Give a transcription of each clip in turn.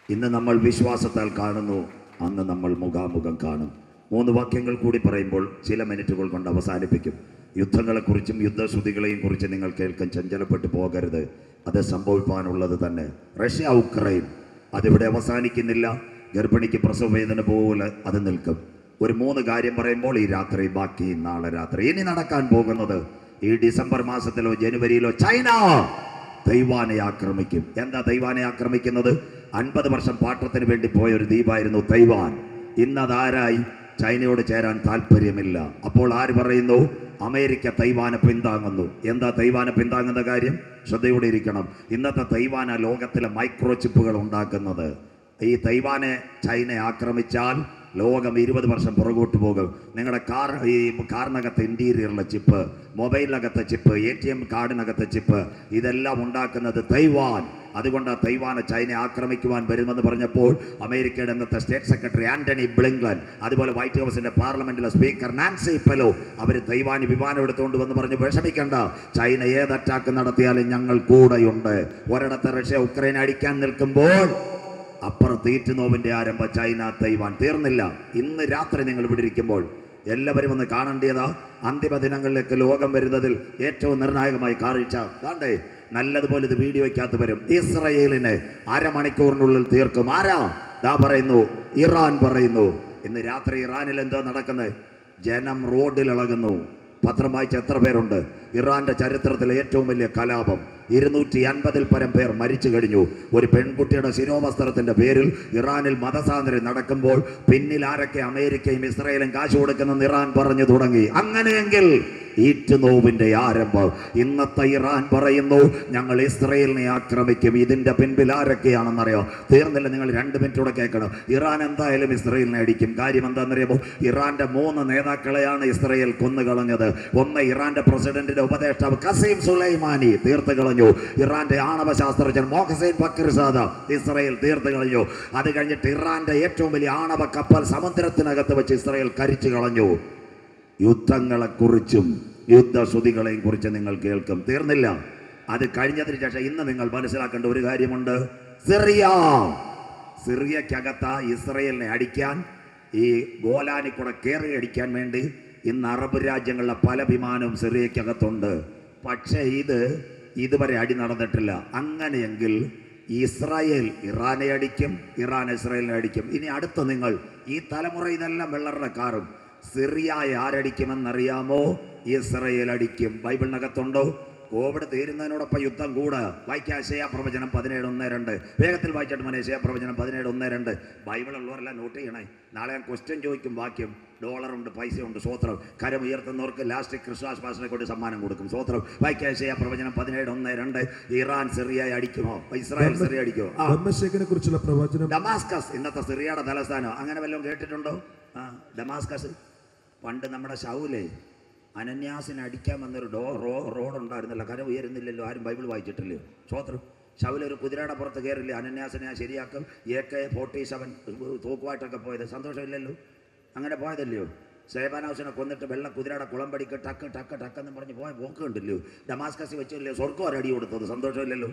ഇന്ന് നമ്മൾ വിശ്വാസത്താൽ കാണുന്നു, അന്ന് നമ്മൾ മുഖാമുഖം കാണും. 3 വാക്യങ്ങൾ കൂടി പറയുമ്പോൾ ചില മിനിറ്റുകൾ കൊണ്ട് അവസാനിപ്പിക്കും. യുദ്ധങ്ങളെക്കുറിച്ചും യുദ്ധശ്രുതികളെയും കുറിച്ച് നിങ്ങൾ കേൾക്കാൻ ചഞ്ചലപ്പെട്ടു പോകരുത്. അത് സംഭവിക്കാനുള്ളത് തന്നെ. റഷ്യ ഉക്രൈൻ അതിവിടെ അവസാനിക്കുന്നില്ല. ഗർഭിണിക്ക് പ്രസവവേദന പോലെ അത് നിൽക്കും. ഒരു 3 കാര്യം പറയുമ്പോൾ ഈ രാത്രി, ബാക്കി നാളെ രാത്രി. ഇനി നടക്കാൻ പോകുന്നത് ഈ ഡിസംബർ മാസത്തിലോ ജനുവരിയിലോ ചൈന തൈവാനെ ആക്രമിക്കും. എന്താ തൈവാനെ ആക്രമിക്കുന്നത്? 50 വർഷം പാട്ടത്തിന് വേണ്ടി പോയ ഒരു ദ്വീപായിരുന്നു തൈവാൻ. ഇന്നതാരായി? ചൈനയോട് ചേരാൻ താല്പര്യമില്ല. അപ്പോൾ ആര് പറയുന്നു? അമേരിക്ക തൈവാനെ പിന്താങ്ങുന്നു. എന്താ തൈവാനെ പിന്താങ്ങുന്ന കാര്യം? ശ്രദ്ധയോടെ ഇരിക്കണം. ഇന്നത്തെ തൈവാന ലോകത്തിലെ മൈക്രോ ചിപ്പുകൾ ഉണ്ടാക്കുന്നത്. ഈ തൈവാനെ ചൈന ആക്രമിച്ചാൽ ലോകം 20 വർഷം പുറകോട്ട് പോകും. നിങ്ങളുടെ കാറിനകത്ത് ഇൻറ്റീരിയറിലെ ചിപ്പ്, മൊബൈലിനകത്തെ ചിപ്പ്, ATM കാർഡിനകത്തെ ചിപ്പ്, ഇതെല്ലാം ഉണ്ടാക്കുന്നത് തൈവാൻ. അതുകൊണ്ട് തൈവാനെ ചൈന ആക്രമിക്കുവാൻ വരുമെന്ന് പറഞ്ഞപ്പോൾ അമേരിക്കയുടെ ഇന്നത്തെ സ്റ്റേറ്റ് സെക്രട്ടറി ആന്റണി ബ്ലിങ്കൻ, അതുപോലെ വൈറ്റ് ഹൗസിന്റെ പാർലമെന്റിലെ സ്പീക്കർ നാൻസി പെലോ, അവർ തൈവാന് വിമാനം എടുത്തുകൊണ്ട് വന്ന് പറഞ്ഞു, വിഷമിക്കണ്ട, ചൈന ഏത് അറ്റാക്ക് നടത്തിയാലും ഞങ്ങൾ കൂടെയുണ്ട്. ഒരിടത്ത് റഷ്യ ഉക്രൈനെ അടിക്കാൻ നിൽക്കുമ്പോൾ അപ്പുറത്ത് ഈറ്റുനോവിന്റെ ആരംഭം ചൈന തൈവാൻ. തീർന്നില്ല. ഇന്ന് രാത്രി നിങ്ങൾ ഇവിടെ ഇരിക്കുമ്പോൾ എല്ലാവരും ഒന്ന് കാണേണ്ടതാ അന്തിമ ദിനങ്ങളിലേക്ക് ലോകം വരുന്നതിൽ ഏറ്റവും നിർണായകമായി കാഴ്ച താണ്ടേ. നല്ലതുപോലെ ഇത് വീഡിയോയ്ക്കകത്ത് വരും. ഇസ്രയേലിനെ അരമണിക്കൂറിനുള്ളിൽ തീർക്കും. ആരാ? ദാ പറയുന്നു, ഇറാൻ പറയുന്നു. ഇന്ന് രാത്രി ഇറാനിൽ എന്താ നടക്കുന്നത്? ജനം റോഡിൽ ഇളകുന്നു. പത്രം വായിച്ച എത്ര പേരുണ്ട്? ഇറാന്റെ ചരിത്രത്തിലെ ഏറ്റവും വലിയ കലാപം. 250-ൽ പരം പേർ മരിച്ചു കഴിഞ്ഞു. ഒരു പെൺകുട്ടിയുടെ ശിരോവസ്ത്രത്തിന്റെ പേരിൽ ഇറാനിൽ മതസ്വാതന്ത്ര്യം നടക്കുമ്പോൾ പിന്നിൽ ആരൊക്കെ? അമേരിക്കയും ഇസ്രായേലും കാശ് കൊടുക്കുന്നെന്ന് ഇറാൻ പറഞ്ഞു തുടങ്ങി. അങ്ങനെയെങ്കിൽ ഈറ്റുനോവിന്റെ ആരംഭം. ഇന്നത്തെ ഇറാൻ പറയുന്നു, ഞങ്ങൾ ഇസ്രായേലിനെ ആക്രമിക്കും. ഇതിന്റെ പിൻപിൽ ആരൊക്കെയാണെന്നറിയോ? തീർന്നില്ല. നിങ്ങൾ 2 മിനിറ്റൂടെ കേൾക്കണം. ഇറാൻ എന്തായാലും ഇസ്രായേലിനെ അടിക്കും. കാര്യം എന്താണെന്നറിയാമോ? ഇറാന്റെ 3 നേതാക്കളെയാണ് ഇസ്രായേൽ കൊന്നുകളഞ്ഞത്. ഒന്ന്, ഇറാന്റെ പ്രസിഡന്റിന്റെ ഉപദേഷ്ടാവ് ഖസീം സുലൈമാനി തീർത്ത് കളഞ്ഞു. ഇറാന്റെ ആണവ ശാസ്ത്രജ്ഞൻ മൊഹ്സെൻ ഫക്രിസാദ ഇസ്രായേൽ തീർത്ത് കളഞ്ഞു. അത് കഴിഞ്ഞിട്ട് ഇറാന്റെ ഏറ്റവും വലിയ ആണവ കപ്പൽ സമുദ്രത്തിനകത്ത് വെച്ച് ഇസ്രായേൽ കരിച്ചു കളഞ്ഞു. യുദ്ധങ്ങളെക്കുറിച്ചും യുദ്ധശ്രുതികളെയും കുറിച്ച് നിങ്ങൾ കേൾക്കും. തീർന്നില്ല. അത് കഴിഞ്ഞതിന് ശേഷം ഇന്ന് നിങ്ങൾ മനസ്സിലാക്കേണ്ട ഒരു കാര്യമുണ്ട്. സിറിയക്കകത്ത് ഇസ്രായേലിനെ അടിക്കാൻ, ഈ ഗോലാനി കൂടെ കയറി അടിക്കാൻ വേണ്ടി ഇന്ന് അറബ് രാജ്യങ്ങളിലെ പല വിമാനവും സിറിയക്കകത്തുണ്ട്. പക്ഷേ ഇതുവരെ അടി നടന്നിട്ടില്ല. അങ്ങനെയെങ്കിൽ ഇസ്രായേൽ ഇറാനെ അടിക്കും, ഇറാൻ ഇസ്രായേലിനെ അടിക്കും. ഇനി അടുത്ത നിങ്ങൾ ഈ തലമുറ ഇതെല്ലാം വെള്ളറുടെ കാറും. സിറിയയെ ആരടിക്കുമെന്നറിയാമോ? ഇസ്രായേൽ അടിക്കും. ബൈബിളിനകത്തുണ്ടോ? കോവിഡ് തീരുന്നതിനോടൊപ്പം യുദ്ധം കൂടെ. വായിക്കുക യെശയ്യാ പ്രവചനം 17:1-2. വേഗത്തിൽ വായിച്ചിട്ട് മോനെ യെശയ്യാ പ്രവചനം 17:1-2. ബൈബിളുള്ളവരെല്ലാം നോട്ട് ചെയ്യണേ. നാളെ ഞാൻ ക്വസ്റ്റ്യൻ ചോദിക്കും. വാക്യം. ഡോളറുണ്ട്, പൈസയുണ്ട്. സ്വോത്രം. കരം ഉയർത്തുന്നവർക്ക് ലാസ്റ്റ് ക്രിസ്തുവാസ് പാസ്റ്ററെ കൊണ്ട് സമ്മാനം കൊടുക്കും. സ്വോത്രം. വായിക്കുക യെശയ്യാ പ്രവചനം 17:1-2. ഇറാൻ സിറിയയെ അടിക്കുമോ? ഇസ്രായേൽ സിറിയ അടിക്കുമോ? കുറിച്ചുള്ള പ്രവചനം. ഡമാസ്കസ് ഇന്നത്തെ സിറിയയുടെ തലസ്ഥാനം. അങ്ങനെ വല്ലതും കേട്ടിട്ടുണ്ടോ? ഡമാസ്കസ്. പണ്ട് നമ്മുടെ ശൗലേ അനന്യാസിനെ അടിക്കാൻ വന്നൊരു റോഡുണ്ടായിരുന്നല്ലോ. കരം ഉയരുന്നില്ലല്ലോ. ആരും ബൈബിൾ വായിച്ചിട്ടില്ലയോ? സ്വോത്രം. ശൗല ഒരു കുതിരയുടെ പുറത്ത് കയറില്ലേ? അനന്യാസിനെ ഞാൻ ശരിയാക്കും. AK-47 തൂക്കുമായിട്ടൊക്കെ പോയത്. സന്തോഷമില്ലല്ലോ. അങ്ങനെ പോയതല്ലയോ? സേബാനൗസിനെ കൊന്നിട്ട് വെള്ള കുതിരയുടെ കുളമ്പടിക്ക് ടക്ക് ടക്ക് ടക്കെന്ന് പറഞ്ഞ് പോയ പോക്കുണ്ടല്ലോ. ഡമാസ്കസ് വെച്ചില്ലയോ സ്വർഗം ഒരടി കൊടുത്തത്. സന്തോഷമില്ലല്ലോ.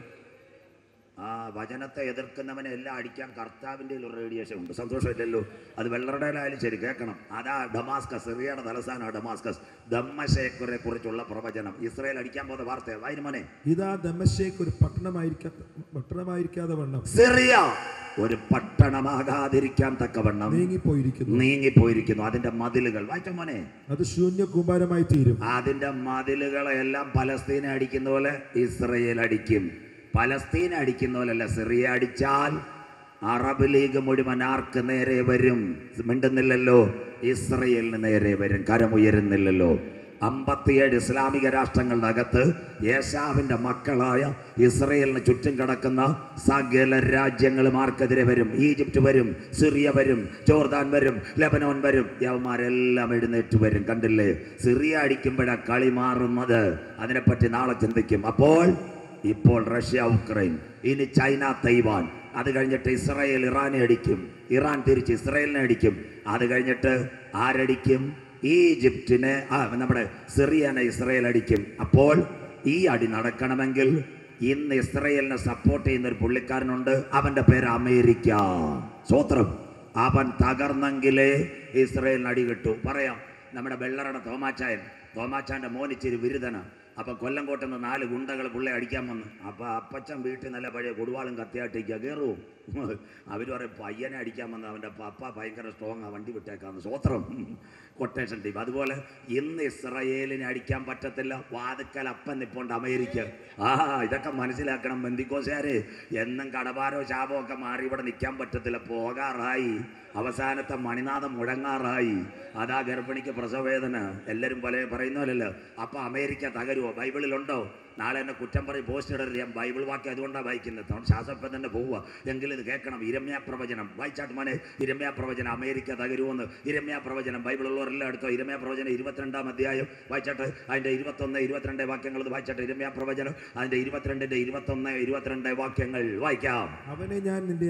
വചനത്തെ എതിർക്കുന്നവനെ എല്ലാം അടിക്കാൻ കർത്താവിൻ്റെ ഒരു റേഡിയേഷൻ ഉണ്ട്. സന്തോഷമില്ലല്ലോ. അത് വെള്ളറുടെയിലായാലും ശരി കേൾക്കണം. അതാ ഡമാസ്കസ്. സിറിയയുടെ തലസ്ഥാനമാണ് ഡമാസ്കസ്. ദമ്മശേഖരെ കുറിച്ചുള്ള പ്രവചനം. ഇസ്രായേൽ അടിക്കാൻ പോകുന്ന വാർത്ത വായിനുമോനെ. ഇതാ ദമ്മശേഖ് ഒരു പട്ടണമായിരിക്കാതെ വണ്ണം, സിറിയ ഒരു പട്ടണമാകാതിരിക്കാൻ തക്കവണ്ണം നീങ്ങിപ്പോയിരിക്കുന്നു. അതിന്റെ മതിലുകൾ വായിച്ച മോനെ. അത് ശൂന്യ കൂമ്പാരമായി തീരും. അതിന്റെ മതിലുകളെല്ലാം പലസ്തീനെ അടിക്കുന്ന പോലെ ഇസ്രായേൽ അടിക്കും. പലസ്തീൻ അടിക്കുന്ന പോലല്ല. സിറിയ അടിച്ചാൽ അറബ് ലീഗ് മുഴുവൻ ആർക്ക് നേരെ വരും? മിണ്ടുന്നില്ലല്ലോ. ഇസ്രയേലിന് നേരെ വരും. കരമുയരുന്നില്ലല്ലോ. 57 ഇസ്ലാമിക രാഷ്ട്രങ്ങളുടെ അകത്ത് യേശാവിന്റെ മക്കളായ ഇസ്രയേലിന് ചുറ്റും കിടക്കുന്ന സകല രാജ്യങ്ങളും ആർക്കെതിരെ വരും? ഈജിപ്റ്റ് വരും, സിറിയ വരും, ജോർദാൻ വരും, ലെബനോൻ വരും. യവന്മാരെല്ലാം എഴുന്നേറ്റ് വരും. കണ്ടില്ലേ? സിറിയ അടിക്കുമ്പോഴാണ് കളി മാറുന്നത്. അതിനെപ്പറ്റി നാളെ ചിന്തിക്കും. ഇപ്പോൾ റഷ്യ ഉക്രൈൻ, ഇനി ചൈന തൈവാൻ, അത് കഴിഞ്ഞിട്ട് ഇസ്രായേൽ ഇറാനെ അടിക്കും, ഇറാൻ തിരിച്ച് ഇസ്രായേലിനെ അടിക്കും. അത് കഴിഞ്ഞിട്ട് ആരടിക്കും? ഈജിപ്തിനെ, നമ്മുടെ സിറിയനെ ഇസ്രായേൽ അടിക്കും. അപ്പോൾ ഈ അടി നടക്കണമെങ്കിൽ ഇന്ന് ഇസ്രയേലിനെ സപ്പോർട്ട് ചെയ്യുന്ന ഒരു പുള്ളിക്കാരനുണ്ട്, അവൻ്റെ പേര് അമേരിക്ക. സ്വോത്രം. അവൻ തകർന്നെങ്കിലേ ഇസ്രയേലിന് അടി കിട്ടൂ. പറയാം, നമ്മുടെ വെള്ളറയുടെ തോമാച്ചാൻ്റെ മോൻ ഇച്ചിരി വിരുദ്ധനാണ്. അപ്പം കൊല്ലംകോട്ടെന്ന് 4 ഗുണ്ടകൾ പുള്ളി അടിക്കാൻ വന്ന്. അപ്പം അപ്പച്ചൻ വീട്ടിൽ നല്ല പഴയ കൊടുവാളും കത്തിയാട്ടിക്കുക കയറുമോ? അവർ പറയും പയ്യനെ അടിക്കാൻ വന്ന് അവൻ്റെ പപ്പ ഭയങ്കര സ്ട്രോങ്ങാണ്, വണ്ടി വിട്ടേക്കാന്ന്. സ്വോത്രം. Quotation team. അതുപോലെ ഇന്ന് ഇസ്രയേലിനെ അടിക്കാൻ പറ്റത്തില്ല, വാതുക്കൽ അപ്പൻ നിപ്പോണ്ട് അമേരിക്ക. ഇതൊക്കെ മനസ്സിലാക്കണം ബന്ധിക്കോസുകാരെ. എന്നും കടഭാരോ ശാപമോ ഒക്കെ മാറി ഇവിടെ നിൽക്കാൻ പറ്റത്തില്ല. പോകാറായി, അവസാനത്തെ മണിനാഥം മുഴങ്ങാറായി. അതാ ഗർഭിണിക്ക് പ്രസവവേദന. എല്ലാവരും പറയുന്ന പോലല്ലോ. അപ്പം അമേരിക്ക തകരുമോ? ബൈബിളിലുണ്ടോ? നാളെ എന്നെ കുറ്റം പറയും, പോസ്റ്റ് ഇടരുത്. ഞാൻ ബൈബിൾ വാക്യം അതുകൊണ്ടാണ് വായിക്കുന്നത്. ശാസ്ത്രപ്പം തന്നെ പോവുക. എങ്കിലും ഇത് കേൾക്കണം. ഇരമ്യാ പ്രവചനം വായിച്ചാട്ട് മോനെ. ഇരമ്യാ പ്രവചനം അമേരിക്ക തകരുമെന്ന്. ഇരമ്യാ പ്രവചനം ബൈബിളുള്ളവരെല്ലാം എടുത്തോ. ഇരമ്യാ പ്രവചനം 22-ാം അധ്യായം വായിച്ചാട്ട് അതിൻ്റെ 21, 22 വാക്യങ്ങൾ വായിച്ചാട്ട്. ഇരമ്യാ പ്രവചനം അതിൻ്റെ 22, 21, 22 വാക്യങ്ങൾ വായിക്കാം. അവനെ ഞാൻ നിന്റെ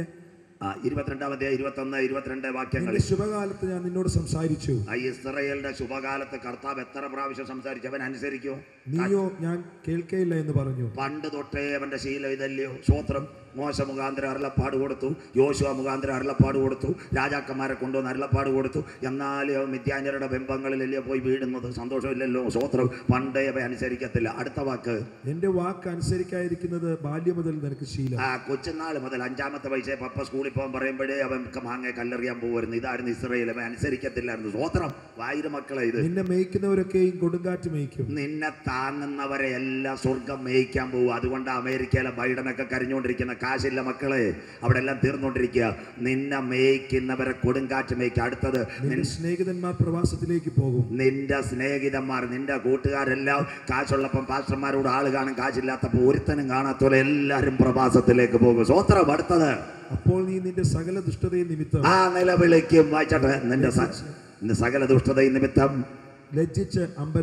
22-ാം അധ്യായം 21, 22 വാക്യങ്ങൾ. ശുഭകാലത്ത് ഞാൻ നിന്നോട് സംസാരിച്ചു. ഇസ്രയേലിന്റെ ശുഭകാലത്ത് കർത്താവ് എത്ര പ്രാവശ്യം സംസാരിച്ചു? അവൻ അനുസരിക്കോ? നീയോ ഞാൻ കേൾക്കയില്ല എന്ന് പറഞ്ഞു. പണ്ട് തൊട്ടേ അവന്റെ ശീലം ഇതല്ലയോ? സ്വോത്രം. മോശ മുഖാന്തരം അരുളപ്പാട് കൊടുത്തു, യോശുവ മുഖാന്തരം അരുളപ്പാട് കൊടുത്തു, രാജാക്കന്മാരെ കൊണ്ടുവന്ന് അരുളപ്പാട് കൊടുത്തു. എന്നാലും മിദ്യാന്യരുടെ ബിംബങ്ങളിലല്ലേ പോയി വീഴുന്നത്? സന്തോഷമില്ലല്ലോ. സ്വോത്രം. പണ്ടേ അവ അനുസരിക്കത്തില്ല. അടുത്ത വാക്ക്, എന്റെ വാക്ക് അനുസരിക്കാതിരിക്കുന്നത് ബാല്യം മുതൽ നിനക്ക് ശീലം. കൊച്ചുനാൾ മുതൽ 5-ാമത്തെ വയസ്സേ പപ്പ സ്കൂളിൽ പോകാൻ പറയുമ്പോഴേ അവൻ മാങ്ങ കല്ലെറിയാൻ പോകുമായിരുന്നു. ഇതായിരുന്നു ഇസ്രയേൽ. അവൻ അനുസരിക്കത്തില്ലായിരുന്നു. സ്വോത്രം. വായിരു മക്കളെ, ഇത് നിന്നെ മേയ്ക്കുന്നവരൊക്കെയും കൊടുങ്കാറ്റ് മേയ്ക്കും. നിന്നെ താങ്ങുന്നവരെ എല്ലാം സ്വർഗം മേയിക്കാൻ പോകും. അതുകൊണ്ട് അമേരിക്കയിലെ ബൈഡനൊക്കെ കരഞ്ഞുകൊണ്ടിരിക്കുന്ന കാശില്ല മക്കളെ, അവിടെ എല്ലാം തീർന്നുകൊണ്ടിരിക്കുക. നിന്നെ മേയ്ക്കുന്നവരെ കൊടുങ്കാറ്റ് മേയ്ക്കുക. അടുത്തത്, സ്നേഹിതന്മാർ പ്രവാസത്തിലേക്ക് പോകും. നിന്റെ സ്നേഹിതന്മാർ, നിന്റെ കൂട്ടുകാരെല്ലാം കാശുള്ളപ്പം പാസ്റ്റർമാരോട് ആള് കാണും, കാശില്ലാത്തപ്പോൾ ഒരുത്തനും കാണാത്തോലെ എല്ലാവരും പ്രവാസത്തിലേക്ക് പോകും. സ്വോത്രം. അടുത്തത്, അപ്പോൾ നീ നിന്റെ സകല ദുഷ്ടതയും നിമിത്തം നിലവിളിക്കും. വായിച്ചോട്ടെ. നിന്റെ സകല ദുഷ്ടതയും നിമിത്തം ലജ്ജിച്ച്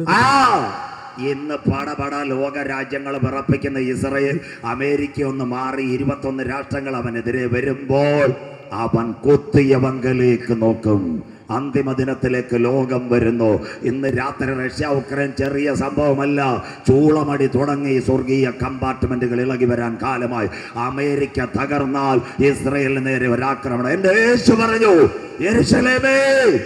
ഇന്ന് പടപട ലോക രാജ്യങ്ങൾ വിറപ്പിക്കുന്ന ഇസ്രയേൽ, അമേരിക്ക ഒന്ന് മാറി 21 രാഷ്ട്രങ്ങൾ അവനെതിരെ വരുമ്പോൾ അവൻ കുത്തിയവങ്കലേക്ക് നോക്കും. അന്തിമ ദിനത്തിലേക്ക് ലോകം വരുന്നു. ഇന്ന് രാത്രി റഷ്യ ഉക്രൈൻ ചെറിയ സംഭവമല്ല. ചൂളമടി തുടങ്ങി സ്വർഗീയ കമ്പാർട്ട്മെന്റുകൾ ഇളകി വരാൻ കാലമായി. അമേരിക്ക തകർന്നാൽ ഇസ്രയേലിന് നേരെ ഒരാക്രമണം. എന്റെ യേശു പറഞ്ഞു, യെരൂശലേമേ,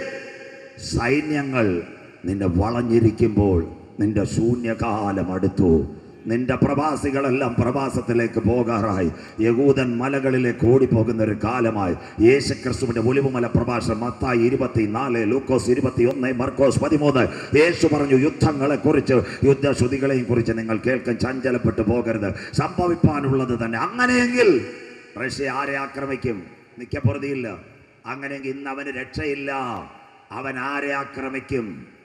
സൈന്യങ്ങൾ നിന്നെ വളഞ്ഞിരിക്കുമ്പോൾ നിന്റെ ശൂന്യകാലം അടുത്തു. നിന്റെ പ്രവാസികളെല്ലാം പ്രവാസത്തിലേക്ക് പോകാറായി. യഹൂദൻ മലകളിലേക്ക് ഓടിപ്പോകുന്ന ഒരു കാലമായി. യേശുക്രിസ്തുവിന്റെ ഒലിവുമല പ്രഭാഷണം മത്തായി 24, ലൂക്കോസ് 21, മർക്കോസ് 13. യേശു പറഞ്ഞു, യുദ്ധങ്ങളെക്കുറിച്ച്, യുദ്ധശ്രുതികളെയും കുറിച്ച് നിങ്ങൾ കേൾക്കാൻ ചഞ്ചലപ്പെട്ടു പോകരുത്. സംഭവിപ്പാനുള്ളത് തന്നെ. അങ്ങനെയെങ്കിൽ റഷ്യ ആരെ ആക്രമിക്കും? നിക്കപ്പുറതിയില്ല. അങ്ങനെയെങ്കിൽ ഇന്ന് അവന് രക്ഷയില്ല. അവൻ ആരെ ആക്രമിക്കും?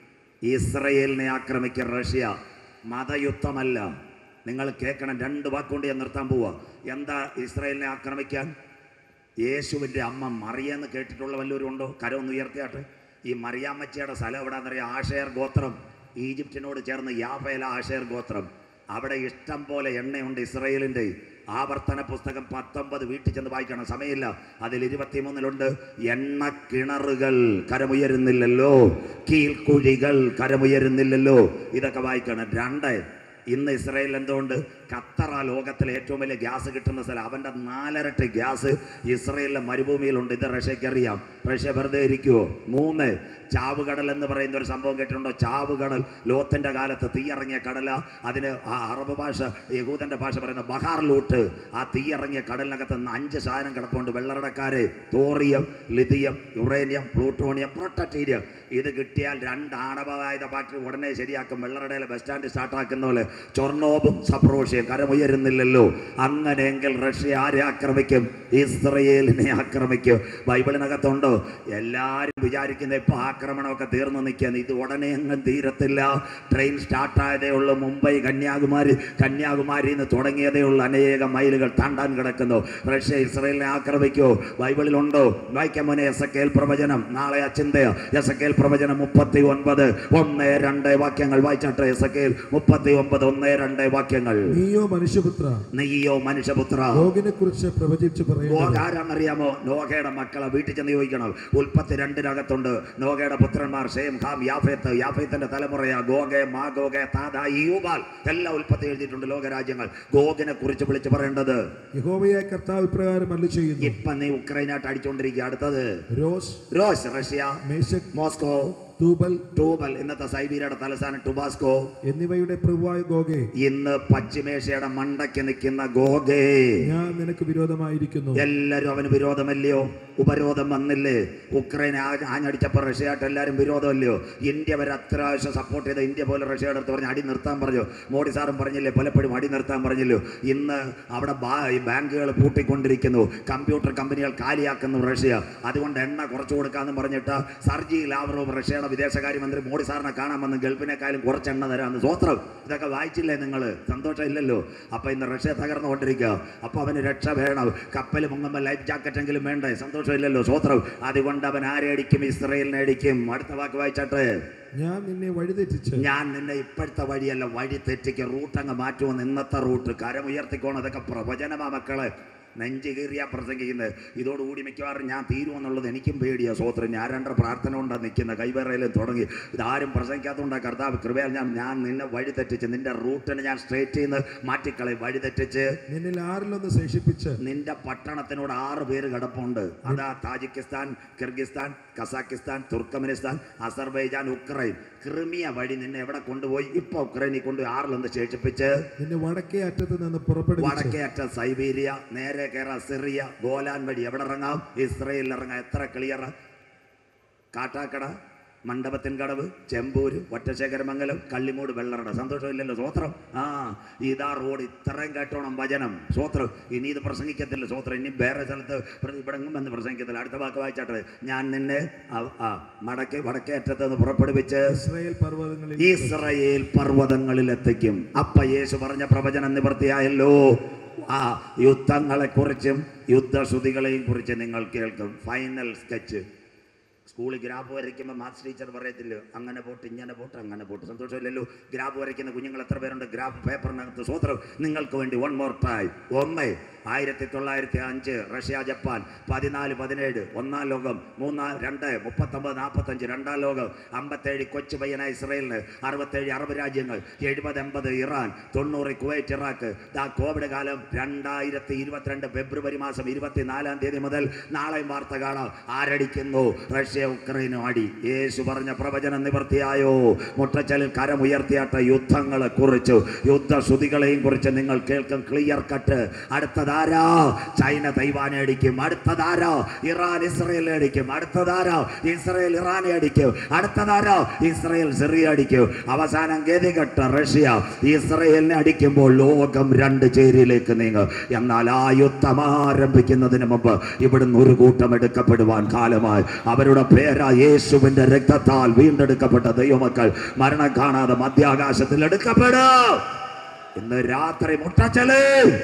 ഇസ്രയേലിനെ ആക്രമിക്കും. റഷ്യ. മതയുദ്ധമല്ല. നിങ്ങൾ കേൾക്കണം. 2 വാക്കുകൊണ്ട് ഞാൻ നിർത്താൻ പോവുക. എന്താ ഇസ്രയേലിനെ ആക്രമിക്കാൻ? യേശുവിൻ്റെ അമ്മ മറിയെന്ന് കേട്ടിട്ടുള്ള വല്ലവരും ഉണ്ടോ? കരമൊന്ന് ഉയർത്തിയാട്ടെ. ഈ മറിയാമ്മച്ചിയുടെ സ്ഥലം എവിടെയാണെന്നറിയാം? ആഷേർ ഗോത്രം. ഈജിപ്തിനോട് ചേർന്ന് യാഫേല ആഷേർ ഗോത്രം. അവിടെ ഇഷ്ടം പോലെ എണ്ണയുണ്ട് ഇസ്രയേലിൻ്റെ. ആവർത്തന പുസ്തകം 19 വീട്ടിൽ ചെന്ന് വായിക്കണം, സമയമില്ല. അതിൽ 23 എണ്ണ കിണറുകൾ കരമുയരുന്നില്ലല്ലോ, കീൽക്കുഴികൾ കരമുയരുന്നില്ലല്ലോ. ഇതൊക്കെ വായിക്കണം. 2, ഇന്ന് ഇസ്രായേൽ എന്തുകൊണ്ട്? ഖത്തർ ലോകത്തിലെ ഏറ്റവും വലിയ ഗ്യാസ് കിട്ടുന്ന സ്ഥലം. അവൻ്റെ 4 ഇരട്ടി ഗ്യാസ് ഇസ്രായേലിലെ മരുഭൂമിയിലുണ്ട്. ഇത് റഷ്യക്കറിയാം. റഷ്യ വെറുതെ ഇരിക്കുമോ? 3, ചാവുകടൽ എന്ന് പറയുന്ന ഒരു സംഭവം കേട്ടിട്ടുണ്ടോ? ചാവുകടൽ. ലോത്തിന്റെ കാലത്ത് തീയിറങ്ങിയ കടല. അതിന് ആ അറബ് ഭാഷ, യഹൂദന്റെ ഭാഷ പറയുന്ന ബഹാർ ലൂട്ട്. ആ തീയിറങ്ങിയ കടലിനകത്ത് 5 സാധനം കിടപ്പുണ്ട്. വെള്ളറടക്കാരെ thorium, lithium, uranium, plutonium, protactinium. ഇത് കിട്ടിയാൽ 2 ആണവായുധ ഫാക്ടറി ഉടനെ ശരിയാക്കും. വെള്ളറടയിലെ ബസ് സ്റ്റാൻഡ് സ്റ്റാർട്ടാക്കുന്ന പോലെ. ചൊർണോബും സപ്രോഷ്യം കരമുയരുന്നില്ലല്ലോ. അങ്ങനെയെങ്കിൽ റഷ്യ ആരെ ആക്രമിക്കും? ഇസ്രയേലിനെ ആക്രമിക്കും. ബൈബിളിനകത്തുണ്ടോ? എല്ലാവരും വിചാരിക്കുന്ന ഇപ്പൊ ആക്രമണമൊക്കെ തീർന്നു നിൽക്കുകയാണ്. ഇത് ഉടനെ എങ്ങും തീരത്തില്ല. ട്രെയിൻ സ്റ്റാർട്ടായതേ ഉള്ളൂ. മുംബൈ, കന്യാകുമാരിയിൽ നിന്ന് തുടങ്ങിയതേ ഉള്ളൂ. അനേകം മൈലുകൾ താണ്ടാൻ കിടക്കുന്നു. റഷ്യ ഇസ്രയേലിനെ ആക്രമിക്കോ? ബൈബിളിലുണ്ടോ? വായിക്കാൻ മോനെ. എസക്കേൽ പ്രവചനം. നാളെ അച്ചിന്തയ. എസക്കേൽ പ്രവചനം 39, 1, 2 വാക്യങ്ങൾ വായിച്ചാട്ടെ. എസക്കേൽ 39, 1-2 വാക്യങ്ങൾ. നീയോ മനുഷ്യപുത്ര, നീയോ മനുഷ്യപുത്ര. ഗോഗിനെ കുറിച്ച് പ്രവചിച്ചു പറയുന്നത്. ഗോഗ് ആരാന്നറിയാമോ? നോഹയുടെ മക്കളെ വീട്ടിൽ ചെന്ന് ചോദിക്കണം. ഉൽപ്പത്തി 2-നകത്തുണ്ട് നോഹയുടെ പുത്രന്മാർ ഷേം, ഹാം, യാഫേത്ത്. യാഫേത്തിന്റെ തലമുറയാ ഗോഗ്, മാഗോഗ്, താദ, യൂബാൽ. എല്ലാം ഉൽപ്പത്തി എഴുതിയിട്ടുണ്ട്. ലോകരാജ്യങ്ങൾ ഗോഗിനെ കുറിച്ച് വിളിച്ചു പറയേണ്ടത്. യഹോവയായ കർത്താവ് ഇപ്രകാരം അരുളിച്ചെയ്യുന്നു. ഇപ്പൊ നീ ഉക്രൈനായിട്ട് അടിച്ചുകൊണ്ടിരിക്കുക. അടുത്തത് Rosh, Russia, Meshech, Moscow, Tubal, ഇന്നത്തെ സൈബീരിയയുടെ തലസ്ഥാനം ടുബാസ്കോ എന്നിവയുടെ പ്രഭുവായ ഗോഗേ, ഇന്ന് പശ്ചിമേഷ്യയുടെ മണ്ടയ്ക്ക് നിൽക്കുന്ന ഗോഗേ, ഞാൻ നിനക്ക് വിരോധമായിരിക്കുന്നു. എല്ലാരും അവന് വിരോധമല്ലയോ? ഉപരോധം വന്നില്ലേ? ഉക്രൈൻ ആഞ്ഞടിച്ചപ്പോൾ റഷ്യയായിട്ട് എല്ലാവരും വിരോധമല്ലയോ? ഇന്ത്യ വരെ അത്യാവശ്യം സപ്പോർട്ട് ചെയ്ത ഇന്ത്യ പോലെ റഷ്യയുടെ അടുത്ത് പറഞ്ഞ് അടി നിർത്താൻ പറഞ്ഞു. മോഡി സാറും പറഞ്ഞില്ലേ, പലപ്പോഴും അടി നിർത്താൻ പറഞ്ഞല്ലോ. ഇന്ന് അവിടെ ബാങ്കുകൾ പൂട്ടിക്കൊണ്ടിരിക്കുന്നു, കമ്പ്യൂട്ടർ കമ്പനികൾ കാലിയാക്കുന്നു റഷ്യ. അതുകൊണ്ട് എണ്ണ കുറച്ചു കൊടുക്കാമെന്ന് പറഞ്ഞിട്ട് സർജി ലാവ്റോവ് റഷ്യയുടെ വിദേശകാര്യമന്ത്രി മോഡി സാറിനെ കാണാൻ വന്ന് ഗൾഫിനേക്കാളും കുറച്ച് എണ്ണ തരാമെന്ന്. സ്വത്രം ഇതൊക്കെ വായിച്ചില്ലേ നിങ്ങൾ? സന്തോഷം ഇല്ലല്ലോ? അപ്പൊ ഇന്ന് റഷ്യ തകർന്നുകൊണ്ടിരിക്കുക. അപ്പൊ അവന് രക്ഷ വേണം. കപ്പൽ മുങ്ങുമ്പോൾ ലൈഫ് ജാക്കറ്റ് എങ്കിലും വേണ്ടേ? സന്തോഷം ഇല്ലല്ലോ? സ്വത്രം. അതുകൊണ്ട് അവൻ ആരെ അടിക്കും? ഇസ്രയേലിനെ അടിക്കും. അടുത്ത വാക്ക് വായിച്ചാട്ടെ. ഞാൻ നിന്നെ വഴിതെറ്റിച്ച്, ഞാൻ നിന്നെ ഇപ്പോഴത്തെ വഴിയല്ല വഴി തെറ്റിക്ക്. റൂട്ട് അങ്ങ് മാറ്റുമെന്ന്. ഇന്നത്തെ റൂട്ട് കരമുയർത്തിക്കോണം. അതൊക്കെ പ്രവചനമാ മക്കളെ. നെഞ്ച് കീറിയാ പ്രസംഗിക്കുന്നത്. ഇതോടുകൂടി മിക്കവാറും ഞാൻ തീരുമെന്നുള്ളത് എനിക്കും പേടിയാ. സ്വോത്രം. ഞാൻ 2 പ്രാർത്ഥന കൊണ്ടാണ് നിൽക്കുന്നത്. കൈവേറയിലും തുടങ്ങി. ഇതാരും പ്രസംഗിക്കാത്തതുകൊണ്ടാണ്. കർത്താവ് കൃപയാൽ ഞാൻ നിന്നെ വഴി തെറ്റിച്ച്, നിന്റെ റൂട്ടിന് ഞാൻ സ്ട്രേറ്റ് ചെയ്യുന്ന മാറ്റിക്കളയും. വഴി തെറ്റിച്ച് നിന്നിൽ 6 ശേഷിപ്പിച്ച്, നിന്റെ പട്ടണത്തിനോട് 6 പേര് കിടപ്പുണ്ട്. അതാ Tajikistan, Kyrgyzstan, Kazakhstan, Turkmenistan, Azerbaijan, Ukraine. Crimea വഴി നിന്നെ എവിടെ കൊണ്ടുപോയി? ഇപ്പൊ ഉക്രൈനിൽ കൊണ്ട് 6 ശേഷിപ്പിച്ച് നിന്നെ വടക്കേ അറ്റത്ത് നിന്ന് പുറപ്പെടുവിച്ച്, വടക്കേ അറ്റം സൈബീരിയ, നേരെ കയറാം സിറിയ, ഗോലാൻ വഴി എവിടെ ഇറങ്ങാം? ഇസ്രയേലിൽ ഇറങ്ങാം. എത്ര ക്ലിയർ! കാട്ടാക്കട, മണ്ഡപത്തിൻ കടവ്, ചെമ്പൂര്, ഒറ്റശേഖരമംഗലം, കള്ളിമൂട്, വെള്ളറട. സന്തോഷമില്ലല്ലോ? സ്വോത്രം. ഇതാ റോഡ്. ഇത്രയും കേട്ടോണം വചനം. സ്വോത്രം. ഇനി ഇത് പ്രസംഗിക്കത്തില്ല. സ്വോത്രം. ഇനി വേറെ സ്ഥലത്ത് ഇവിടെങ്ങും വന്ന് പ്രസംഗിക്കത്തില്ല. അടുത്ത വാക്ക് വായിച്ചാട്ടെ. ഞാൻ നിന്നെ വടക്കേ അറ്റത്ത് നിന്ന് പുറപ്പെടുവിച്ച് ഇസ്രയേൽ പർവ്വതങ്ങളിൽ എത്തിക്കും. അപ്പ യേശു പറഞ്ഞ പ്രവചനം നിവൃത്തിയായല്ലോ. യുദ്ധങ്ങളെ കുറിച്ചും യുദ്ധശ്രുതികളെയും കുറിച്ച് നിങ്ങൾ കേൾക്കും. Final sketch. സ്കൂളിൽ ഗ്രാഫ് വരയ്ക്കുമ്പോൾ മാത്സ് ടീച്ചർ പറയത്തില്ലോ, അങ്ങനെ പോട്ട്, ഇങ്ങനെ പോട്ട്, അങ്ങനെ പോട്ട്. സന്തോഷമില്ലല്ലോ? ഗ്രാഫ് വരയ്ക്കുന്ന കുഞ്ഞുങ്ങൾ എത്ര പേരുണ്ട് ഗ്രാഫ് പേപ്പറിനകത്ത്? സ്വോത്രം. നിങ്ങൾക്ക് വേണ്ടി 1 more time. 1905 Russia Japan. 14-17 1-ാം ലോകം. 3-2 39-45 2-ാം ലോകം. 57 കൊച്ചു പയ്യനായ ഇസ്രയേലിന്. 67 അറബ് രാജ്യങ്ങൾ. 70-80 ഇറാൻ. 90 Kuwait, Iraq. കോവിഡ് കാലം 2022 ഫെബ്രുവരി മാസം 24-ാം തീയതി മുതൽ നാളെയും വാർത്ത കാണാം. ആരടിക്കുന്നു? റഷ്യ ഉക്രൈനും അടി. യേശു പറഞ്ഞ പ്രവചനം നിവൃത്തിയായോ? മുട്ടച്ചലിൽ കരമുയർത്തിയാട്ട യുദ്ധങ്ങളെ കുറിച്ച്, യുദ്ധശ്രുതികളെയും കുറിച്ച് നിങ്ങൾ കേൾക്കും. Clear cut. അടുത്തതാരാ? ചൈന തൈവാനെ അടിക്കും. അടുത്തതാരാ? ഇറാൻ ഇസ്രയേലിനെ അടിക്കും. അടുത്തതാരാ? ഇസ്രയേൽ ഇറാനെ അടിക്കും. അടുത്തതാരാ? ഇസ്രയേൽ സിറിയ അടിക്കും. അവസാനം ഗതികെട്ട റഷ്യ ഇസ്രയേലിനെ അടിക്കുമ്പോൾ ലോകം 2 ചേരിയിലേക്ക് നീങ്ങും. എന്നാൽ ആ യുദ്ധം ആരംഭിക്കുന്നതിന് മുമ്പ് ഇവിടുന്ന് ഒരു കൂട്ടം എടുക്കപ്പെടുവാൻ കാലമായി. അവരുടെ പേരാ യേശുവിന്റെ രക്തത്താൽ വീണ്ടെടുക്കപ്പെട്ട ദൈവമക്കൾ. മരണം കാണാതെ മധ്യാകാശത്തിൽ എടുക്കപ്പെടും. ഇന്ന് രാത്രി മുട്ടച്ചല്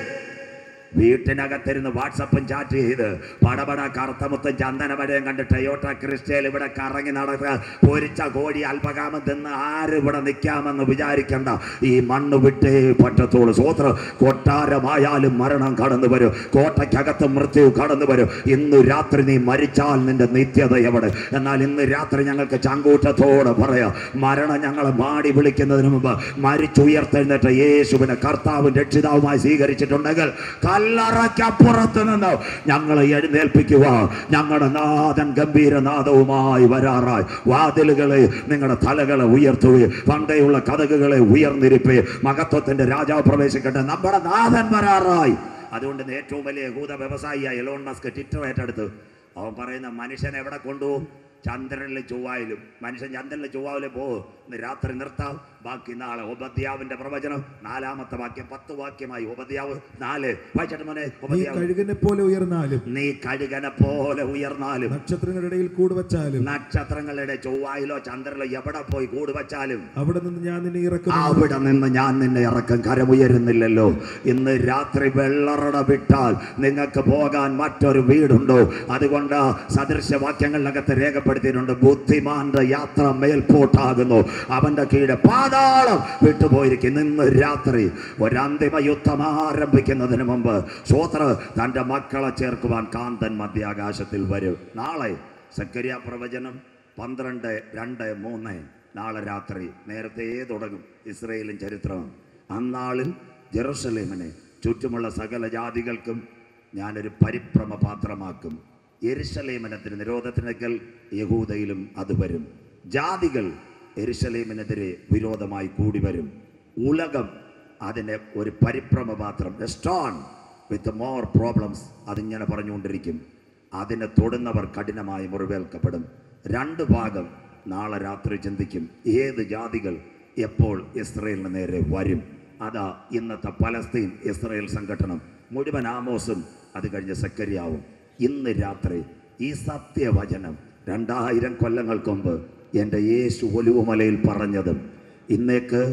വീട്ടിനകത്തിരുന്ന് വാട്സപ്പും ചാറ്റ് ചെയ്ത് പടപട കറുത്തമുത്തും ചന്ദനമഴയും കണ്ട് ടൊയോട്ട ക്രിസ്റ്റയിൽ ഇവിടെ കറങ്ങി നടക്കുക. പൊരിച്ച കോഴി അൽപകാമം തിന്ന് ആരിവിടെ നിൽക്കാമെന്ന് വിചാരിക്കണ്ട. ഈ മണ്ണ് വിട്ടേ പറ്റത്തോളൂ. സ്വോത്രം. കൊട്ടാരമായാലും മരണം കടന്നു വരും. കോട്ടയ്ക്കകത്ത് മൃത്യു കടന്നു വരും. ഇന്ന് രാത്രി നീ മരിച്ചാൽ നിന്റെ നിത്യത എവിടെ? എന്നാൽ ഇന്ന് രാത്രി ഞങ്ങൾക്ക് ചങ്കൂറ്റത്തോടെ പറയാം, മരണം ഞങ്ങളെ മാടി വിളിക്കുന്നതിന് മുമ്പ് മരിച്ചുയർത്തെഴുന്നേറ്റ യേശുവിനെ കർത്താവും രക്ഷിതാവുമായി സ്വീകരിച്ചിട്ടുണ്ടെങ്കിൽ കല്ലറയ്ക്കപ്പുറത്ത് നിന്ന് ഞങ്ങളെ എഴുന്നേൽപ്പിക്കുക. ഞങ്ങളുടെ നാഥൻ ഗംഭീരനാഥവുമായി വരാറായി. വാതിലുകളെ, നിങ്ങളുടെ തലകളെ ഉയർത്തുകയും പണ്ടേയുള്ള കഥകുകളെ ഉയർന്നിരിപ്പേ. മഹത്വത്തിന്റെ രാജാവ് പ്രവേശിക്കട്ടെ. നമ്മുടെ നാഥൻ വരാറായി. അതുകൊണ്ട് ഏറ്റവും വലിയ യഹൂദ വ്യവസായിയായ എലോൺ മസ്ക് ട്വിറ്റർ ഏറ്റെടുത്തു. അവൻ പറയുന്ന മനുഷ്യൻ എവിടെ കൊണ്ടുപോകും? ചന്ദ്രനിലും ചൊവ്വായിലും. മനുഷ്യൻ ചന്ദ്രനിലും ചൊവ്വായിലും പോകും. രാത്രി നിർത്താം. ബാക്കി നാളെ. ഉപദ്യാവിന്റെ പ്രവചനം 4-ാമത്തെ വാക്യം. 10 വാക്യമായി. ഉപദ്യാവ് 4 വായിച്ചിട്ട് മോനെ. കഴുകനെ പോലെ ഉയർന്നാലും, നീ കഴുകനെ പോലെ ഉയർന്നാലും, നക്ഷത്രങ്ങളുടെ ഇടയിൽ കൂടുവച്ചാലും, നക്ഷത്രങ്ങളുടെ ചൊവ്വായിലോ ചന്ദ്രനിലോ എവിടെ പോയി കൂടുവച്ചാലും അവിടെ നിന്ന് ഞാൻ നിന്നെ ഇറക്കും. അവിടെ നിന്ന് ഞാൻ നിന്നെ ഇറക്കും. കരമുയരുന്നില്ലല്ലോ? ഇന്ന് രാത്രി വെള്ളറട വിട്ടാൽ നിങ്ങൾക്ക് പോകാൻ മറ്റൊരു വീടുണ്ടോ? അതുകൊണ്ട് സദൃശവാക്യങ്ങളിനകത്ത് രേഖപ്പെടുത്തിയിട്ടുണ്ട്, ബുദ്ധിമാന്റെ യാത്ര മേൽപോട്ടാകുന്നു, അവന്റെ കീഴ് പാത പാതാളം വിട്ടുപോയിരിക്കുന്നു. ഇന്ന് രാത്രി ഒരന്തിമ യുദ്ധം ആരംഭിക്കുന്നതിന് മുമ്പ് സ്വോത്ര തൻ്റെ മക്കളെ ചേർക്കുവാൻ കാന്തൻ മധ്യാകാശത്തിൽ വരും. നാളെ സക്കറിയ പ്രവചനം 12:2-3 നാളെ രാത്രി നേരത്തെ തുടങ്ങും ഇസ്രയേലും ചരിത്രം. അന്നാളിൽ ജെറുസലേമിനെ ചുറ്റുമുള്ള സകല ജാതികൾക്കും ഞാനൊരു പരിഭ്രമ പാത്രമാക്കും. യെരുശലേമിനെതിരെ നിരോധത്തിനേക്കാൾ യഹൂദയിലും അത് വരും. ജാതികൾ യെരുശലേമിനെതിരെ വിരോധമായി കൂടി വരും. ഉലകം അതിനെ ഒരു പരിഭ്രമ പാത്രം, a stone with more problems, അതിങ്ങനെ പറഞ്ഞുകൊണ്ടിരിക്കും. അതിനെ തൊടുന്നവർ കഠിനമായി മുറിവേൽക്കപ്പെടും. 2 ഭാഗം നാളെ രാത്രി ചിന്തിക്കും. ഏത് ജാതികൾ എപ്പോൾ ഇസ്രയേലിന് നേരെ വരും? അതാ ഇന്നത്തെ പലസ്തീൻ ഇസ്രയേൽ സംഘടനം മുഴുവൻ. ആമോസും അത് കഴിഞ്ഞ് സക്കറിയാവും. ഇന്ന് രാത്രി ഈ സത്യവചനം 2000 കൊല്ലങ്ങൾക്ക് മുമ്പ് എൻ്റെ യേശു ഒലിവുമലയിൽ പറഞ്ഞതും ഇന്നേക്ക്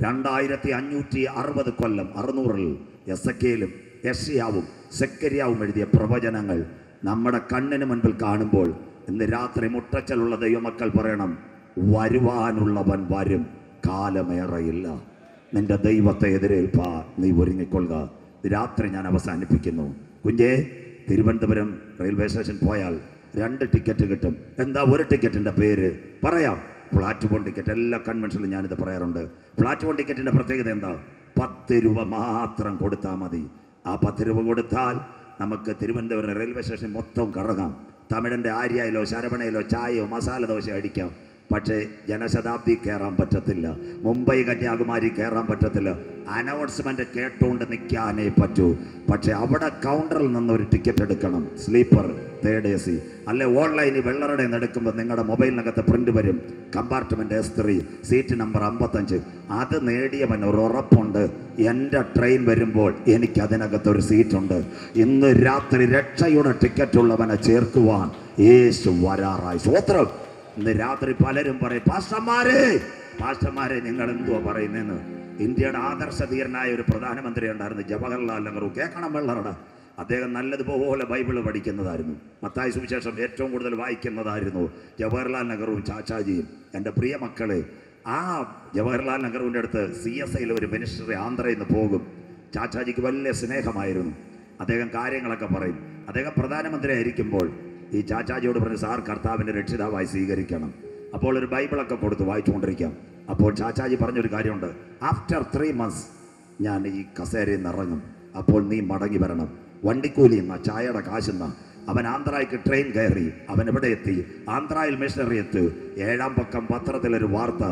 2560 കൊല്ലം 600-ൽ എസെക്കിയേലും യെശയ്യാവും സക്കറിയാവും എഴുതിയ പ്രവചനങ്ങൾ നമ്മുടെ കണ്ണിന് മുൻപിൽ കാണുമ്പോൾ ഇന്ന് രാത്രി മുട്ടച്ചലുള്ള ദൈവമക്കൾ പറയണം, വരുവാനുള്ളവൻ വരും, കാലമേറെയില്ല. നിന്റെ ദൈവത്തെ എതിരേൽപ്പാ, നീ ഒരുങ്ങിക്കൊള്ളുക. രാത്രി ഞാൻ അവസാനിപ്പിക്കുന്നു. കുഞ്ഞേ, തിരുവനന്തപുരം റെയിൽവേ സ്റ്റേഷൻ പോയാൽ 2 ടിക്കറ്റ് കിട്ടും. എന്താ ഒരു ടിക്കറ്റിൻ്റെ പേര്? പറയാം, പ്ലാറ്റ്ഫോം ടിക്കറ്റ്. എല്ലാ കൺവെൻഷനിലും ഞാനിത് പറയാറുണ്ട്. പ്ലാറ്റ്ഫോം ടിക്കറ്റിൻ്റെ പ്രത്യേകത എന്താ? 10 രൂപ മാത്രം കൊടുത്താൽ മതി. ആ 10 രൂപ കൊടുത്താൽ നമുക്ക് തിരുവനന്തപുരം റെയിൽവേ സ്റ്റേഷൻ മൊത്തം കറങ്ങാം. തമിഴൻ്റെ ആര്യയിലോ ശരവണയിലോ ചായയോ മസാല ദോശ അടിക്കാം. പക്ഷേ ജനശതാബ്ദി കയറാൻ പറ്റത്തില്ല, മുംബൈ കന്യാകുമാരി കയറാൻ പറ്റത്തില്ല. അനൗൺസ്മെന്റ് കേട്ടുകൊണ്ട് നിൽക്കാനേ പറ്റൂ. പക്ഷെ അവിടെ കൗണ്ടറിൽ നിന്ന് ഒരു ടിക്കറ്റ് എടുക്കണം, സ്ലീപ്പർ 3rd AC. അല്ലെ ഓൺലൈനിൽ വെള്ളറുടെ എടുക്കുമ്പോൾ നിങ്ങളുടെ മൊബൈലിനകത്ത് പ്രിന്റ് വരും, കമ്പാർട്ട്മെന്റ് S3 സീറ്റ് നമ്പർ 55. അത് നേടിയവൻ ഒരു ഉറപ്പുണ്ട്, എൻ്റെ ട്രെയിൻ വരുമ്പോൾ എനിക്ക് അതിനകത്തൊരു സീറ്റുണ്ട്. ഇന്ന് രാത്രി രക്ഷയുടെ ടിക്കറ്റ് ഉള്ളവനെ ചേർക്കുവാൻ യേശു വരാറായി. സ്വോത്രം. ഇന്ന് രാത്രി പലരും പറയും, പാസ്റ്റർമാരെ നിങ്ങൾ എന്തുവാ പറയുന്നതെന്ന്. ഇന്ത്യയുടെ ആദർശധീരനായ ഒരു പ്രധാനമന്ത്രി ഉണ്ടായിരുന്നു, ജവഹർലാൽ നെഹ്റു. കേൾക്കണം വെള്ളറുടെ. അദ്ദേഹം നല്ലതുപോലെ ബൈബിള് പഠിക്കുന്നതായിരുന്നു. മത്തായി സുവിശേഷം ഏറ്റവും കൂടുതൽ വായിക്കുന്നതായിരുന്നു ജവഹർലാൽ നെഹ്റുവും ചാച്ചാജിയും. എൻ്റെ പ്രിയ മക്കളെ, ആ ജവഹർലാൽ നെഹ്റുവിൻ്റെ അടുത്ത് CSIയിൽ ഒരു മിനിസ്റ്ററി ആന്ധ്രയിൽ നിന്ന് പോകും. ചാച്ചാജിക്ക് വലിയ സ്നേഹമായിരുന്നു. അദ്ദേഹം കാര്യങ്ങളൊക്കെ പറയും. അദ്ദേഹം പ്രധാനമന്ത്രി ആയിരിക്കുമ്പോൾ ഈ ചാച്ചാജിയോട് പറഞ്ഞു, സാർ കർത്താവിൻ്റെ രക്ഷിതാവായി സ്വീകരിക്കണം. അപ്പോൾ ഒരു ബൈബിളൊക്കെ കൊടുത്ത് വായിച്ചുകൊണ്ടിരിക്കാം. അപ്പോൾ ചാച്ചാജി പറഞ്ഞൊരു കാര്യമുണ്ട്, ആഫ്റ്റർ 3 months ഞാൻ ഈ കസേരയിൽ നിന്ന് ഇറങ്ങും, അപ്പോൾ നീ മടങ്ങി വരണം. വണ്ടിക്കൂലി എന്നാ, ചായയുടെ കാശെന്നാ. അവൻ ആന്ധ്രയ്ക്ക് ട്രെയിൻ കയറി. അവൻ എവിടെ എത്തി? ആന്ധ്രയിൽ മിഷണറി എത്തി. 7ാം പക്കം പത്രത്തിലൊരു വാർത്ത,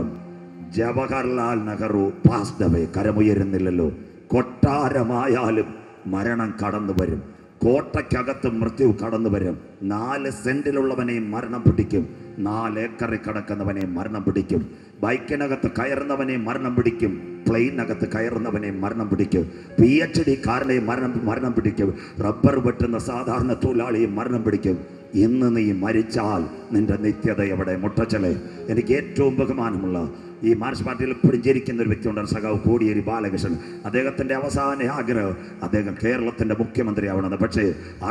ജവഹർലാൽ നെഹ്റു പാസ്ഡ് അവേ. കരമുയരുന്നില്ലല്ലോ. കൊട്ടാരമായാലും മരണം കടന്നു വരും, കോട്ടയ്ക്കകത്ത് മൃത്യു കടന്നു വരും. 4 സെന്റിലുള്ളവനെയും മരണം പിടിക്കും, 4 ഏക്കറിൽ കിടക്കുന്നവനെയും മരണം പിടിക്കും. ബൈക്കിനകത്ത് കയറുന്നവനെയും മരണം പിടിക്കും, പ്ലെയിനകത്ത് കയറുന്നവനെയും മരണം പിടിക്കും. PhD കാരനെയും മരണം പിടിക്കും, റബ്ബർ വെട്ടുന്ന സാധാരണ തൊഴിലാളിയും മരണം പിടിക്കും. ഇന്ന് നീ മരിച്ചാൽ നിന്റെ നിത്യത എവിടെ? മുട്ടച്ചലെ. എനിക്ക് ഏറ്റവും ബഹുമാനമുള്ള ഈ മാർക്സ് പാർട്ടിയിൽ എപ്പോഴും ജനിക്കുന്ന ഒരു വ്യക്തിയുണ്ട്, സഖാവ് കോടിയേരി ബാലകൃഷ്ണൻ. അദ്ദേഹത്തിൻ്റെ അവസാന ആഗ്രഹം അദ്ദേഹം കേരളത്തിൻ്റെ മുഖ്യമന്ത്രി ആവണമെന്ന്. പക്ഷേ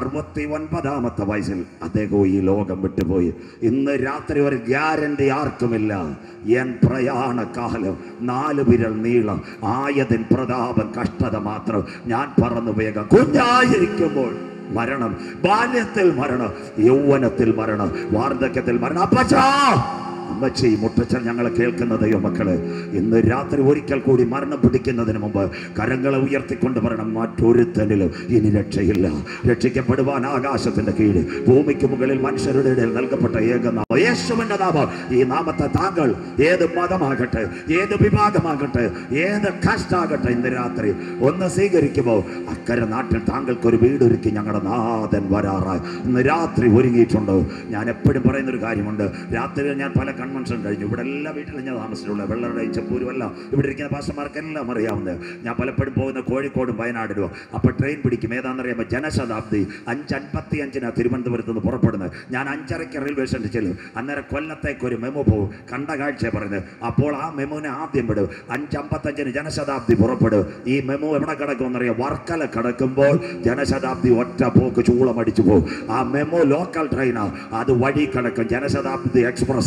69ാമത്തെ വയസ്സിൽ അദ്ദേഹം ഈ ലോകം വിട്ടുപോയി. ഇന്ന് രാത്രി ഒരു ഗ്യാരണ്ടി ആർക്കുമില്ല. എൻ പ്രയാണകാലം 4 വിരൽ നീളം, ആയതിൻ പ്രതാപം കഷ്ടത മാത്രം. ഞാൻ പറന്നു വേഗം. കുഞ്ഞായിരിക്കുമ്പോൾ മരണം, ബാല്യത്തിൽ മരണം, യൗവനത്തിൽ മരണം, വാർദ്ധക്യത്തിൽ മരണം. അപ്പച്ചാ അമ്മച്ചി മുട്ടച്ചൻ ഞങ്ങളെ കേൾക്കുന്ന ദൈവമക്കളെ, ഇന്ന് രാത്രി ഒരിക്കൽ കൂടി മരണം പിടിക്കുന്നതിന് മുമ്പ് കരങ്ങളെ ഉയർത്തിക്കൊണ്ട് പറയണം, മറ്റൊരുത്തനിലും ഇനി രക്ഷയില്ല. രക്ഷിക്കപ്പെടുവാൻ ആകാശത്തിന്റെ കീഴിൽ ഭൂമിക്ക് മുകളിൽ മനുഷ്യരുടെ ഇടയിൽ നൽകപ്പെട്ട ഏക നാമം യേശുവിന്റെ നാമം. ഈ നാമത്തെ താങ്കൾ ഏത് മതമാകട്ടെ, ഏത് വിഭാഗമാകട്ടെ, ഏത് കാസ്റ്റാകട്ടെ, ഇന്ന് രാത്രി ഒന്ന് സ്വീകരിക്കുമോ? അക്കരെ നാട്ടിൽ താങ്കൾക്കൊരു വീടൊരുക്കി ഞങ്ങളുടെ നാഥൻ വരാറായി. ഇന്ന് രാത്രി ഒരുങ്ങിയിട്ടുണ്ടോ? ഞാൻ എപ്പോഴും പറയുന്നൊരു കാര്യമുണ്ട്, രാത്രിയിൽ ഞാൻ പല കൺവെൻഷൻ കഴിഞ്ഞു. ഇവിടെ എല്ലാ വീട്ടിലും ഞാൻ താമസിച്ചിട്ടുള്ളത്, വെള്ളറുടെ ചെമ്പൂരുമല്ല ഇവിടെ ഇരിക്കുന്ന പാസ്റ്റർമാർക്കെല്ലാം അറിയാവുന്നത്. ഞാൻ പലപ്പോഴും പോകുന്ന കോഴിക്കോടും വയനാടിലോ. അപ്പോൾ ട്രെയിൻ പിടിക്കും. ഏതാണെന്നറിയാമോ? ജനശതാബ്ദി 5:55 തിരുവനന്തപുരത്ത് നിന്ന് പുറപ്പെടുന്നത്. ഞാൻ 5:30 റെയിൽവേ സ്റ്റേഷനിൽ ചെല്ലും. അന്നേരം കൊല്ലത്തേക്ക് ഒരു മെമോ പോകും, കണ്ട കാഴ്ച പറയുന്നത്. അപ്പോൾ ആ മെമോനെ ആദ്യം വിടും. 5:55 ജനശതാബ്ദി പുറപ്പെടും. ഈ മെമോ എവിടെ കിടക്കുമെന്നറിയാം? വർക്കല കിടക്കുമ്പോൾ ജനശതാബ്ദി ഒറ്റ പോക്ക് ചൂളമടിച്ചു പോകും. ആ മെമോ ലോക്കൽ ട്രെയിനാണ്, അത് വഴി കിടക്കും. ജനശതാബ്ദി എക്സ്പ്രസ്സാണ്,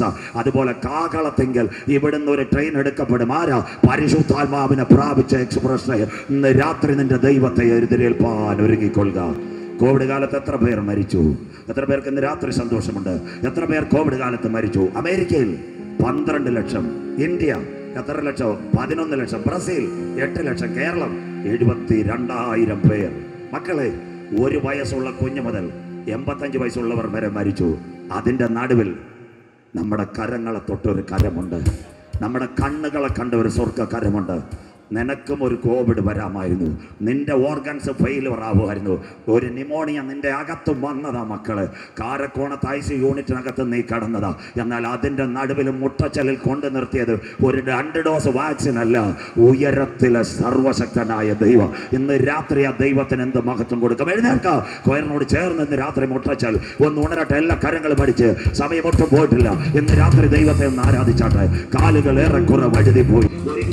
അതുപോലെ കാകളത്തെങ്കിൽ ഇവിടുന്ന് ഒരു ട്രെയിൻ എടുക്കപ്പെടും. ആരാ? പരിശുദ്ധാത്മാവിനെ പ്രാപിച്ച എക്സ്പ്രസ്. ഇന്ന് രാത്രി നിന്റെ ദൈവത്തെ എതിരേൽപ്പാൻ ഒരുങ്ങിക്കൊള്ളുക. കോവിഡ് കാലത്ത് എത്ര പേർ മരിച്ചു? എത്ര പേർക്ക് ഇന്ന് രാത്രി സന്തോഷമുണ്ട്? എത്ര പേർ കോവിഡ് കാലത്ത് മരിച്ചു? അമേരിക്കയിൽ 12 ലക്ഷം, ഇന്ത്യ എത്ര ലക്ഷം? 11 ലക്ഷം, ബ്രസീൽ 8 ലക്ഷം, കേരളം 72,000 പേർ. മക്കളെ, 1 വയസ്സുള്ള കുഞ്ഞു മുതൽ 85 വയസ്സുള്ളവർ വരെ മരിച്ചു. അതിൻ്റെ നടുവിൽ നമ്മുടെ കരങ്ങളെ തൊട്ടൊരു കരമുണ്ട്, നമ്മുടെ കണ്ണുകളെ കണ്ട ഒരു സ്വർഗ്ഗ കരമുണ്ട്. നിനക്കും ഒരു കോവിഡ് വരാമായിരുന്നു, നിന്റെ ഓർഗൻസ് ഫെയിലുവർ ആവുമായിരുന്നു, ഒരു ന്യൂമോണിയ നിന്റെ അകത്തും വന്നതാ മക്കള്. കാരക്കോണത്ത് ICU യൂണിറ്റിനകത്ത് നീ കടന്നതാ. എന്നാൽ അതിൻ്റെ നടുവിൽ മുട്ടച്ചലിൽ കൊണ്ടു നിർത്തിയത് ഒരു 2 ഡോസ് വാക്സിൻ അല്ല, ഉയരത്തിലെ സർവശക്തനായ ദൈവം. ഇന്ന് രാത്രി ആ ദൈവത്തിന് എന്ത് മഹത്വം കൊടുക്കും? എഴുന്നേൽക്കാം. കൊയറിനോട് ചേർന്ന് ഇന്ന് രാത്രി മുട്ടച്ചൽ ഒന്ന് ഉണരട്ടെ. എല്ലാ കരങ്ങളും പഠിച്ച് സമയമൊട്ടും പോയിട്ടില്ല. ഇന്ന് രാത്രി ദൈവത്തെ ഒന്ന് ആരാധിച്ചാട്ടെ. കാലുകൾ ഏറെക്കുറെ വഴുതി പോയി.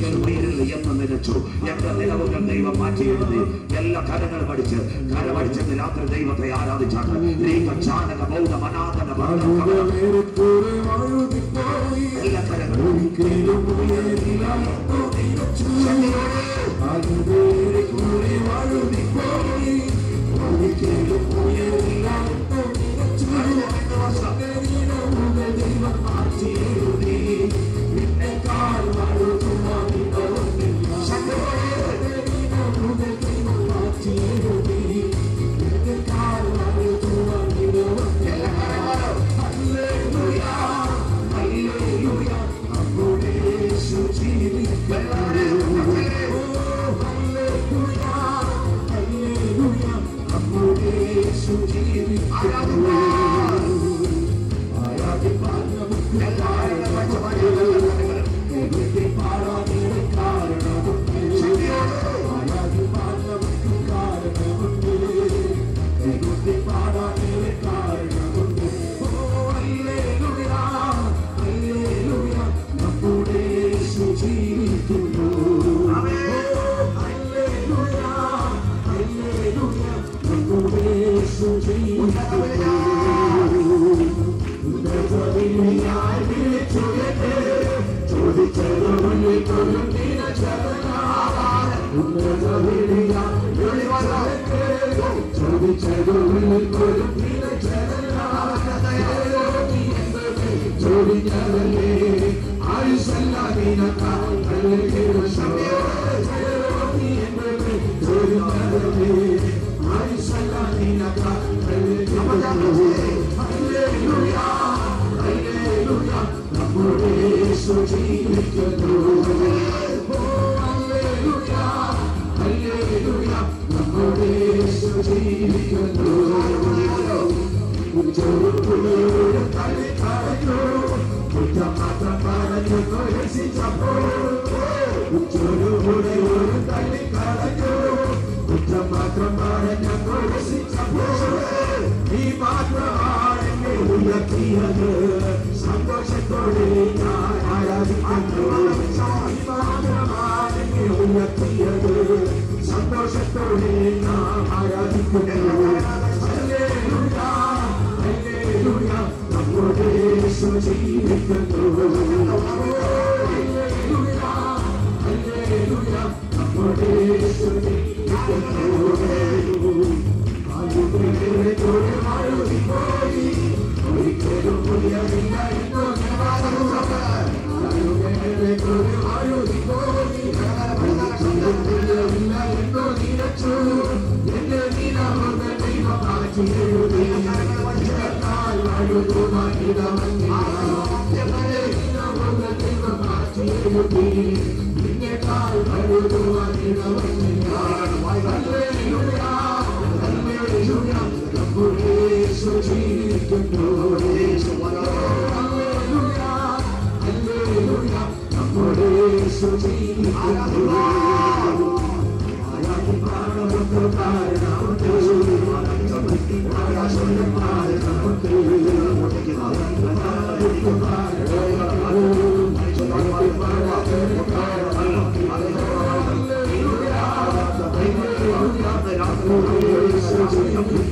എന്റെ നിലവുകൾ ദൈവം മാറ്റി എഴുതി. എല്ലാ കരങ്ങൾ പഠിച്ച് കരമടിച്ചെന്ന് രാത്രി ദൈവത്തെ ആരാധിച്ചാണ്. എല്ലാ കരങ്ങളും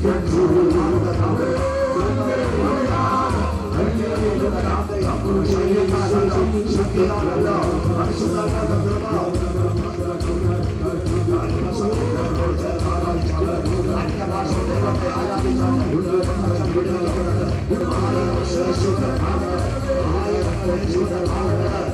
Hallelujah. ആരാധിച്ചു